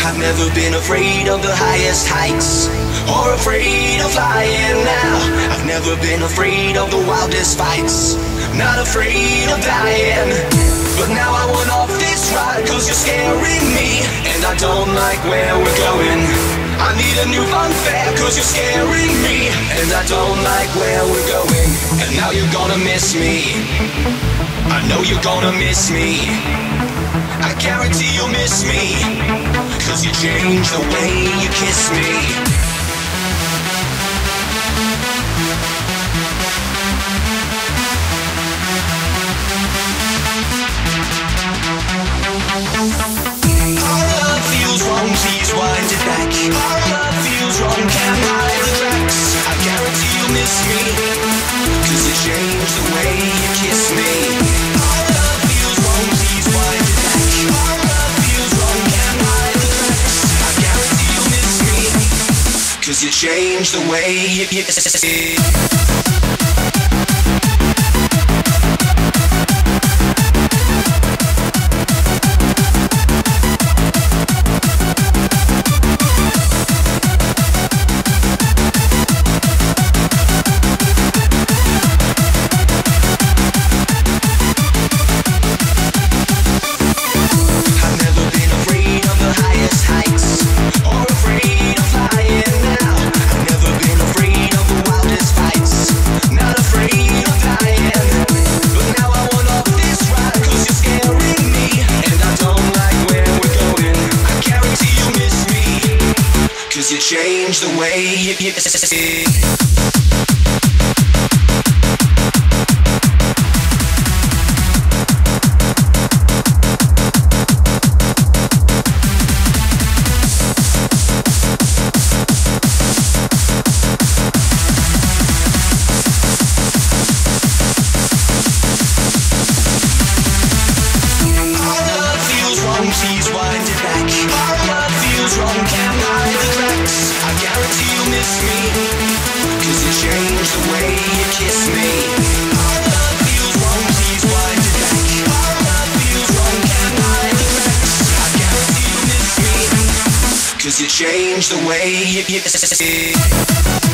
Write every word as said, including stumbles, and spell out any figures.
I've never been afraid of the highest heights, or afraid of flying now. I've never been afraid of the wildest fights, not afraid of dying. But now I want off this ride, cause you're scaring me, and I don't like where we're going. I need a new funfair, cause you're scaring me, and I don't like where we're going. And now you're gonna miss me, I know you're gonna miss me. I guarantee you'll miss me, cause you changed the way you kiss me. Our love feels wrong, please wind it back. Our love feels wrong, can't hide the cracks. I guarantee you'll miss me, cause you changed the way you kiss me. Our love feels wrong, please wind it back. Our love feels wrong, can't hide the cracks. I guarantee you'll miss me, cause you changed the way you kiss me. Cause you changed the way you kiss me. Please wind it back. Our love feels wrong, can't hide the cracks. I guarantee you'll miss me, cause you changed the way you kiss me. Our love feels wrong, please wind it back. Our love feels wrong, can't hide the cracks. I guarantee you'll miss me, cause you changed the way you kiss me.